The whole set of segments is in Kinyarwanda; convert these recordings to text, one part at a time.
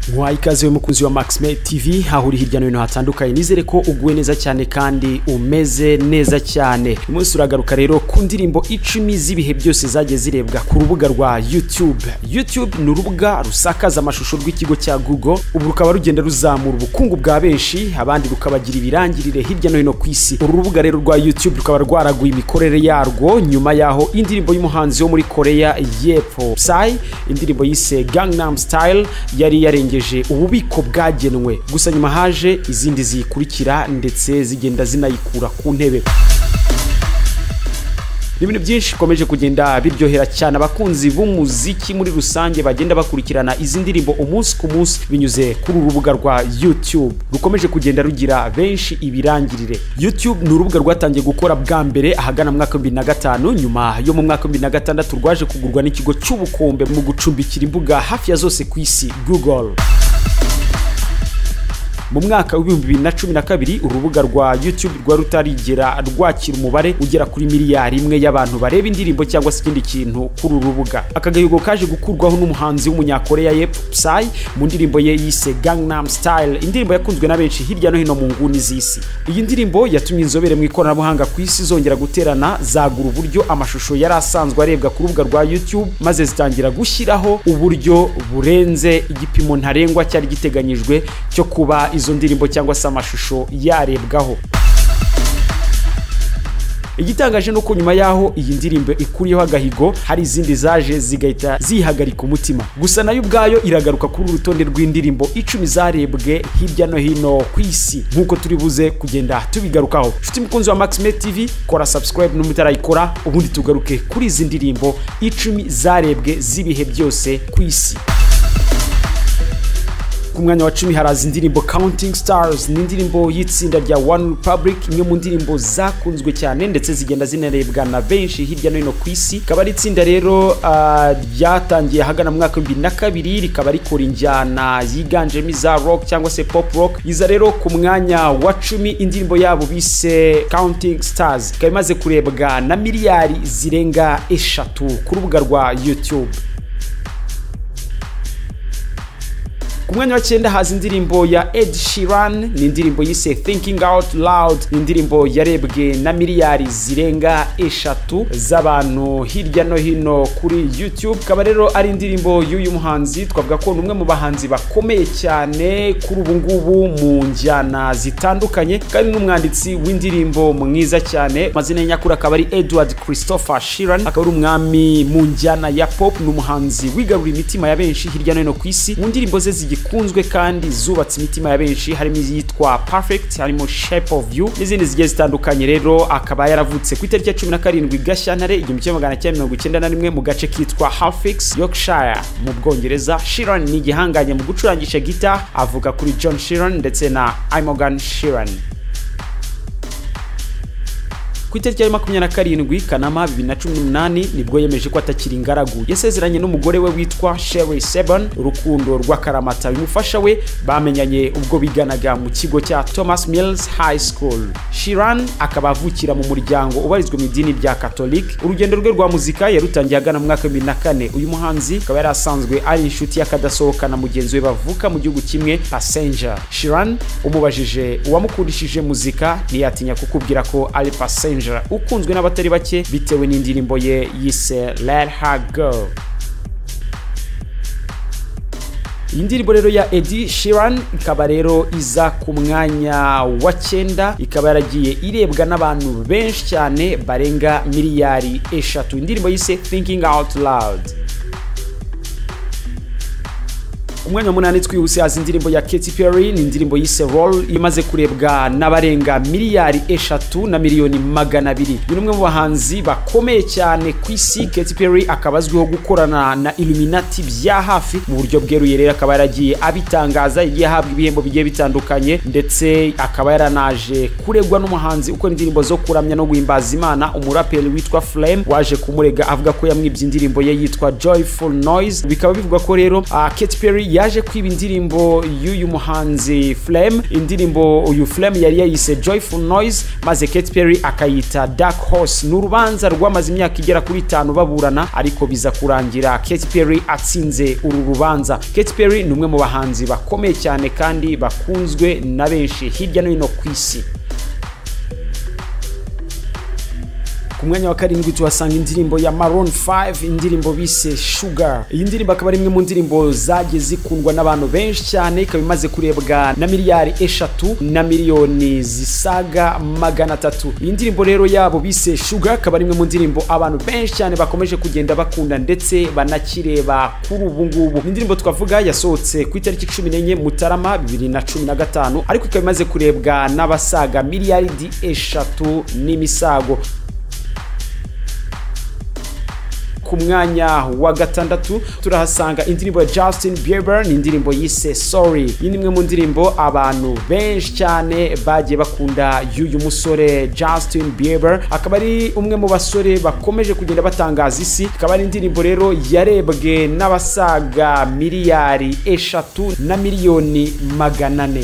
Ikaze mukunzi wa Maxime TV aho uri hirya no hino hatandukanye, nizere ko uguwe neza cyane kandi umeze neza cyane. Umunsi uragaruka rero ku ndirimbo 10 z'ibihe byose zagiye zirebwa ku rubuga rwa YouTube. YouTube ni urubuga rusakaza amashusho rw'ikigo cya Google, ubu rukaba rugenda ruzamura ubukungu bwa benshi, abandi rukabagira ibirangirire hirya no hino ku isi. Uru rubuga rero rwa YouTube rukaba rwaraguye imikorere yarwo nyuma yaho indirimbo y'umuhanzi wo muri Korea y'Epfo Psy, indirimbo yise Gangnam Style yari yarengeje ububiko bwagenwe. Gusa nyuma haje izindi zikurikira ndetse zigenda zinayikura ku ntebe. Ibintu byinshi komeje kugenda biryohera cyane abakunzi b'umuziki muri rusange bagenda bakurikirana izi ndirimbo umunsi ku munsi binyuze kuri urubuga rwa YouTube. Rukomeje kugenda rugira benshi ibirangirire. YouTube ni urubuga rwatangiye gukora bwa mbere ahagana mu mwaka 2005, nyuma yo mu mwaka 2006 rwaje kugurwa n'ikigo cy'ubukombe mu gucumbikira imbuga hafi ya zose ku isi, Google. Mu mwaka wa 2012 urubuga rwa YouTube rwa rutarigera rwakira umubare ugera kuri miliyari imwe y'abantu bareba indirimbo cyangwa se ikindi kintu kuri urubuga. Akagahigo kaje gukurwaho n'umuhanzi w'umunyakoreya y'Epfo Psy mu ndirimbo ye yise Gangnam Style, indirimbo yakunzwe na benshi hirya no hino mu nguni z'isi. Iyi ndirimbo yatumye inzobere mu ikoranabuhanga ku isi zongera guterana zagura uburyo amashusho yari asanzwe arebwa ku rubuga rwa YouTube, maze zitangira gushyiraho uburyo burenze igipimo ntarengwa cyari giteganyijwe cyo kuba izo ndirimbo cyangwa se amashusho yarebwaho. Igitangaje nuko nyuma yaho iyi ndirimbo ikuriyeho agahigo, hari izindi zaje zigahita zihagarika umutima. Gusa nayo ubwayo iragaruka kuri urutonde rw'indirimbo 10 zarebwe hirya no hino ku isi, nkuko turi buze kugenda tubigarukaho. Nshuti mukunzi wa Maxime TV, kora subscribe n'umutarayikora, ubundi tugaruke kuri izi ndirimbo 10 zarebwe z'ibihe byose ku isi. Ku mwanya wa 10 haraza indirimbo Counting Stars, ni indirimbo y'itsinda rya One Republic, imwe mu ndirimbo zakunzwe cyane ndetse zigenda zinarebwa na benshi hirya no hino ku isi. Kaba ari itsinda rero ryatangiye hagana mu mwaka 2002, rikaba rikora injyana yiganjemo za rock cyangwa se pop rock. Iza rero ku mwanya wa 10 indirimbo yabo bise Counting Stars, ikaba imaze kurebwa na miliyari zirenga 3 ku rubuga rwa YouTube. Ku mwanya wa 9 haza indirimbo ya Ed Sheeran, ni indirimbo yise Thinking Out Loud, ni indirimbo yarebwe na miliyari zirenga 3 z'abantu hirya no hino kuri YouTube. Kaba rero ari indirimbo y'uyu muhanzi twavuga ko numwe mu bahanzi bakomeye cyane kuri ubu ngubu mu njyana zitandukanye, kandi n'umwanditsi w'indirimbo mwiza cyane. Mazina y'anyakuri akaba ari Edward Christopher Sheeran, akaba ari umwami mu njyana ya pop, n'umuhanzi wigarura imitima ya benshi hirya no hino ku isi. Mu ndirimbo ze kunzwe kandi zubatse imitima ya benshi harimo izitwa Perfect, harimo Shape of You n'izindi zigiye zitandukanye. Rero akaba yaravutse ku itariki ya 17 Gashyantare 1991 mu gace kitwa Halifax, Yorkshire mu Bwongereza. Sheeran ni igihanganye mu gucurangisha guitar, avuga kuri John Sheeran ndetse na Imogen Sheeran. Ku itariki ya 27 Kanama 2018 nibwo yemeje ko atakiri ingaragu. Yasezeranye n'umugore we witwa Sherry Seban, urukundo rw'akaramata bimufasha we bamenyanye ubwo biganaga mu kigo cya Thomas Mills High School. Sheeran akaba avukira mu muryango ubarizwe mu idini rya Catholic. Urugendo rwe rwa muzika yarutangiye agana mu mwaka 2004. Uyu muhanzi akaba yari asanzwe ari inshuti y'akadasohoka na mugenzi we bavuka mu gihugu kimwe, Passenger. Sheeran umubajije uwamukundishije muzika ntiyatinya kukubwira ko ari Passenger ukunzwe n'abatari bake bitewe n'indirimbo ye yise Let Her Go. Iyi ndirimbo rero ya Ed Sheeran ikaba rero iza ku mwanya wa 9, ikaba yaragiye irebwa n'abantu benshi cyane barenga miliyari 3. Indirimbo yise Thinking Out Loud. Umwanya wa 8 twihuse haza indirimbo ya Katy Perry, ni indirimbo yise Roll, imaze kurebwa n'abarenga miliyari 3 na miliyoni 200. Ni umwe mu bahanzi bakomeye cyane ku isi. Katy Perry akaba azwiho gukorana na Illuminati bya hafi mu buryo bweruye, rero akaba yaragiye abitangaza, yagiye ahabwa ibihembo bigiye bitandukanye, ndetse akaba yaranaje kuregwa n'umuhanzi ukora indirimbo zo kuramya no guhimbaza Imana, umuraperi witwa Flame, waje kumurega avuga ko yamwibye indirimbo ye yitwa Joyful Noise. Bikaba bivuga ko rero Katy Perry yaje kwiba indirimbo y'uyu muhanzi Flame. Indirimbo uyu Flame yari yayise Joyful Noise, maze Katy Perry akayita Dark Horse. N'urubanza rwamaze imyaka igera kuri 5 baburana, ariko biza kurangira Katy Perry atsinze uru rubanza. Katy Perry ni umwe mu bahanzi bakomeye cyane kandi bakunzwe na benshi hirya no hino ku isi. Ku mwanya wa karindwi tuhasanga indirimbo ya Maroon 5, indirimbo bise Sugar. Iyi ndirimbo akaba ari imwe mu ndirimbo zagiye zikundwa n'abantu benshi cyane, ikaba imaze kurebwa na miliyari 3 na miliyoni zisaga 300. Iyi ndirimbo rero yabo bise Sugar akaba ari imwe mu ndirimbo abantu benshi cyane bakomeje kugenda bakunda ndetse banakireba kuri ubu ngubu. Indirimbo twavuga yasohotse ku itariki 14 Mutarama 2015, ariko ikaba imaze kurebwa n'abasaga miliyari 3 n'imisago. Ku mwanya wa gatandatu turahasanga indirimbo ya Justin Bieber, ni indirimbo yise Sorry. Iyi ni imwe mu ndirimbo abantu benshi cyane bagiye bakunda y'uyu musore Justin Bieber, akaba ari umwe mu basore bakomeje kugenda batangaza isi. Ikaba ari indirimbo rero yarebwe n'abasaga miliyari 3 na miliyoni 400.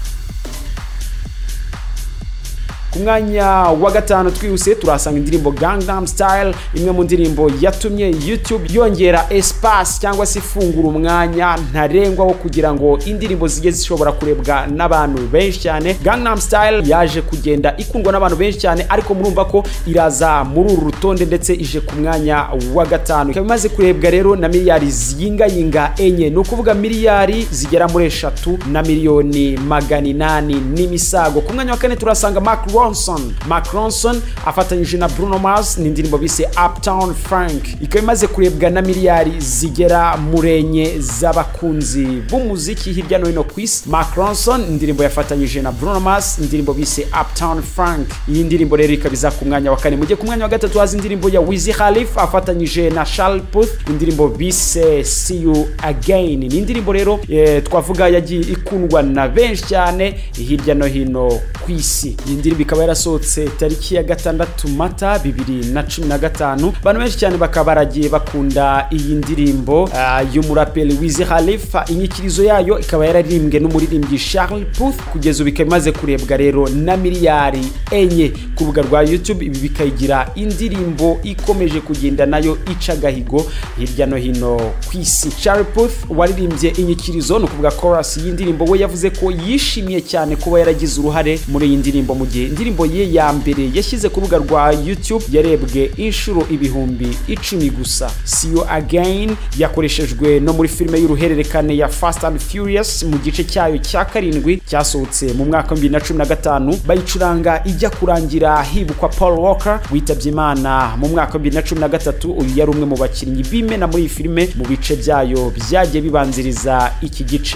Ku mwanya wa gatanu twihuse turasanga indirimbo Gangnam Style, imwe mu ndirimbo yatumye YouTube yongera espace cyangwa se ifungura umwanya ntarengwa wo kugira ngo indirimbo zige zishobora kurebwa n'abantu benshi cyane. Gangnam Style yaje kugenda ikundwa n'abantu benshi cyane, ariko murumva ko iraza muri uru rutonde ndetse ije ku mwanya wa gatanu. Ikaba imaze kurebwa rero na miliyari ziyingayinga 4, ni ukuvuga miliyari zigera muri 3 na miliyoni 800 n'imisago. Ku mwanya wa kane turasanga Mark Ronson afatanyije na Bruno Mars, ni indirimbo bise Uptown Funk. Ikaba imaze kurebwa na miliyari zigera murenye z'abakunzi b'umuziki hirya no hino ku isi. Mark Ronson indirimbo yafatanyije na Bruno Mars, indirimbo bise Uptown Funk. Iyi ndirimbo rero ikabiza ku mwanya wa kane. Mujye ku mwanya wa gatatu haza indirimbo ya Wiz Khalifa afatanyije na Charles Puth, indirimbo bise See You Again. Ni indirimbo rero twavuga yagiye ikundwa na benshi cyane hirya no hino ku isi. Iyi ndirimbo ikaba yarasohotse tariki ya 6 Mata 2015. Abantu benshi cyane bakaba baragiye bakunda iyi ndirimbo y'umuraperi Wiz Khalifa. Inyikirizo yayo ikaba yararirimbwe n'umuririmbyi Charles Puth, kugeza ubu ikaba imaze kurebwa rero na miliyari 4 ku rubuga rwa YouTube. Ibi bikayigira indirimbo ikomeje kugenda nayo ica gahigo hirya no hino ku isi. Charles Puth waririmbye inyikirizo, no kuvuga chorus y'indirimbo, we yavuze ko yishimiye cyane kuba yaragize uruhare muri iyi ndirimbo, mu gihe indirimbo ye ya mbere yashyize ku rubuga rwa YouTube yarebwe inshuro ibihumbi 10 gusa. See You Again yakoreshejwe no muri filime y'uruhererekane ya Fast and Furious mu gice cyayo cya 7 cyasohotse mu mwaka wa 2015. Bayicuranga ijya kurangira hibukwa Paul Walker witabye Imana mu mwaka wa 2013. Uyu yari umwe mu bakinnyi bimena muri iyi filime mu bice byayo byagiye bibanziriza iki gice.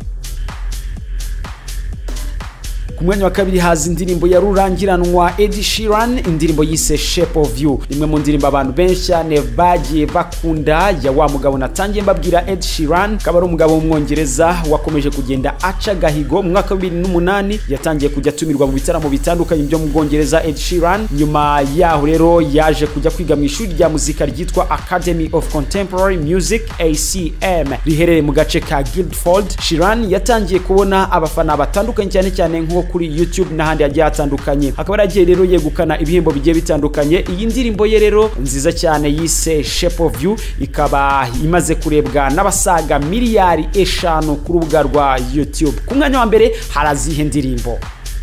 Ku mwanya wa kabiri haza indirimbo ya rurangiranwa Ed Sheeran, indirimbo yise Shape of You. Imwe mu ndirimbo abantu benshi cyane bagiye bakunda ya wa mugabo natangiye mbabwira, Ed Sheeran. Akaba ari umugabo w'umwongereza wakomeje kugenda aca gahigo. Mu mwaka wa 2008 yatangiye kujya tumirwa mu bitaramo bitandukanye byo mu Bwongereza. Ed Sheeran nyuma yaho rero yaje kujya kwiga mu ishuri rya muzika ryitwa Academy of Contemporary Music ACM riherereye mu gace ka Guildford. Sheeran yatangiye kubona abafana batandukanye cyane cyane nko kuri YouTube n'ahandi hagiye hatandukanye. Akaba yaragiye rero yegukana ibihembo bigiye bitandukanye. Iyi ndirimbo ye rero nziza cyane yise Shape of You ikaba imaze kurebwa n'abasaga miliyari 5 ku rubuga rwa YouTube. Ku mwanya wa mbere harazihe ndirimbo.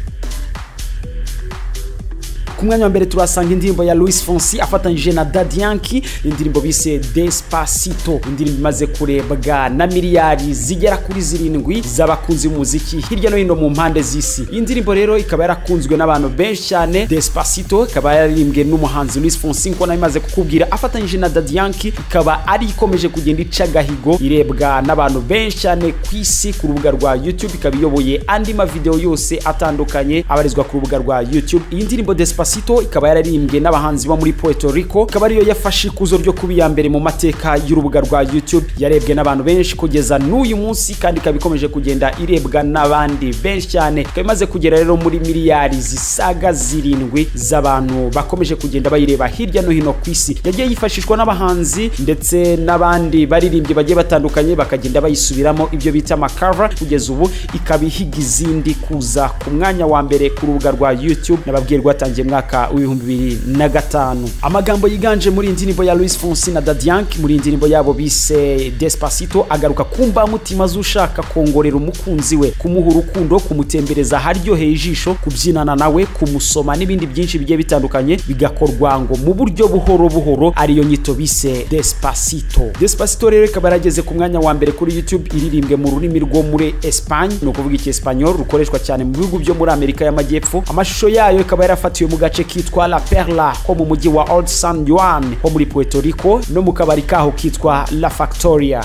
Ku mwanya wa mbere turasanga indirimbo ya Luis Fonsi afatanyije na Daddy Yankee, indirimbo bise Despacito. Indirimbo imaze kurebwa na miliyari zigera kuri 7 z'abakunzi b'umuziki hirya no hino mu mpande z'isi. Iyi ndirimbo rero ikaba yarakunzwe n'abantu benshi cyane. Despacito ikaba yaririmbwe n'umuhanzi Luis Fonsi nko namaze kukubwira afatanyije na Daddy Yankee, ikaba ari ikomeje kugenda ica gahigo irebwa n'abantu benshi cyane ku isi ku rubuga rwa YouTube. Ikaba iyoboye andi ma video yose atandukanye abarizwa ku rubuga rwa YouTube. Iyi ndirimbo Despacito Despacito ikaba yararimbwe n'abahanzi bo muri Puerto Rico, ikaba ariyo yafashe ikuzo ryo kuba iya mbere mu mateka y'urubuga rwa YouTube, yarebwe n'abantu benshi kugeza n'uyu munsi kandi ikaba ikomeje kugenda irebwa n'abandi benshi cyane, ikaba imaze kugera rero muri miliyari zisaga 7 z'abantu bakomeje kugenda bayireba hirya no hino ku isi. Yagiye yifashishwa n'abahanzi ndetse n'abandi baririmbye bagiye batandukanye bakagenda bayisubiramo ibyo bita cover, kugeza ubu ikaba ihiga izindi kuza ku mwanya wa mbere ku rubuga rwa YouTube, nababwiye rwatangiye mwaka w'2005. Amagambo yiganje muri indirimbo ya Luis Fonsi na Daddy Yankee muri indirimbo yabo bise Despacito agaruka kumba mutima zushaka kongorera umukunzi we, kumuha urukundo, kumutembereza haryoheye ijisho, kubyinana nawe, kumusoma n'ibindi byinshi bigiye bitandukanye, bigakorwa ngo mu buryo buhoro buhoro, ariyo nyito bise Despacito. Despacito rero ikaba yarageze ku mwanya wa mbere kuri YouTube, iririmbwe mu rurimi rwo muri Espagne, no kuvuga iki Espanyol rukoreshwa cyane mu bihugu byo muri Amerika y'Amajyepfo. Amashusho yayo ikaba yarafatiwe mu gace kitwa La Perla ko mu mujyi wa Old San Juan ho muri Puerto Rico, no mu kabari kaho kitwa La Factoria.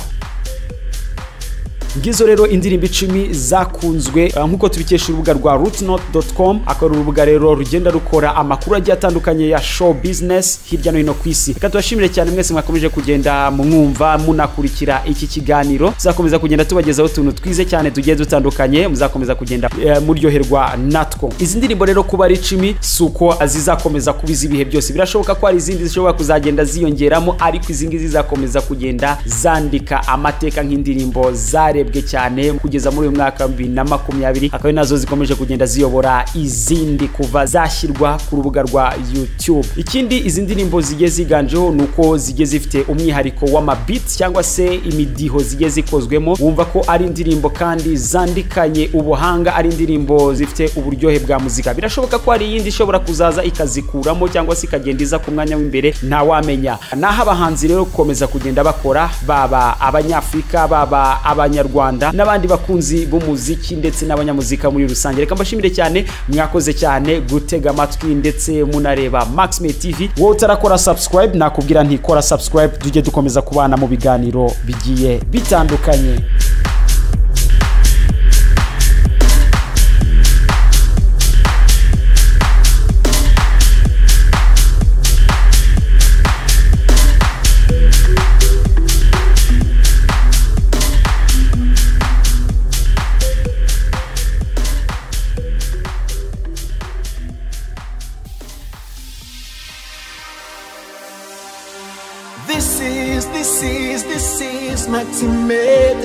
Ngizo rero indirimbo 10 zakunzwe nkuko tubikesha urubuga rwa rootnote.com, akora urubuga rero rugenda rukora amakuru agiye atandukanye ya show business hirya no hino ku isi. Reka tubashimire cyane mwese mwakomeje kugenda mwumva munakurikira iki kiganiro, tuzakomeza kugenda tubagezaho tuntu twize cyane tugiye dutandukanye, muzakomeza kugenda muryoherwa natwo. Izi ndirimbo rero kuba ari 10 suko azizakomeza kubiza ibihe byose, birashoboka ko ari izindi zishobora kuzagenda ziyongeramo, ariko izi ngizi zizakomeza kugenda zandika amateka nk'indirimbo zare cyane kugeza muri uyu mwaka 2020, akaba nazo zikomeje kugenda ziyobora izindi kuva zashyirwa ku rubuga rwa YouTube. Ikindi izi ndirimbo zigiye ziganjeho nuko zigiye zifite umwihariko w'amabeats cyangwa se imidiho zigiye zikozwemo, wumva ko ari indirimbo kandi zandikanye ubuhanga, ari indirimbo zifite uburyohe bwa muzika. Birashoboka ko ari yindi ishobora kuzaza ikazikuramo cyangwa se ikagenda iza ku mwanya w'imbere, nta wamenya. Naho abahanzi rero gukomeza kugenda bakora, baba abanyafrika baba abanyarwanda n'abandi bakunzi b'umuziki ndetse n'abanyamuzika muri rusange. Reka mbashimire cyane, mwakoze cyane gutega amatwi ndetse munareba Maxime TV. Wowe utarakora subscribe, nakubwira nti kora subscribe, tujye dukomeza kubana mu biganiro bigiye bitandukanye. This is Maxime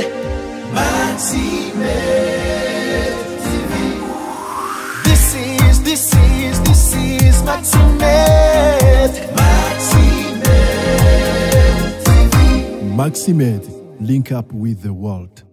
TV. This is Maxime TV. Maxime, link up with the world.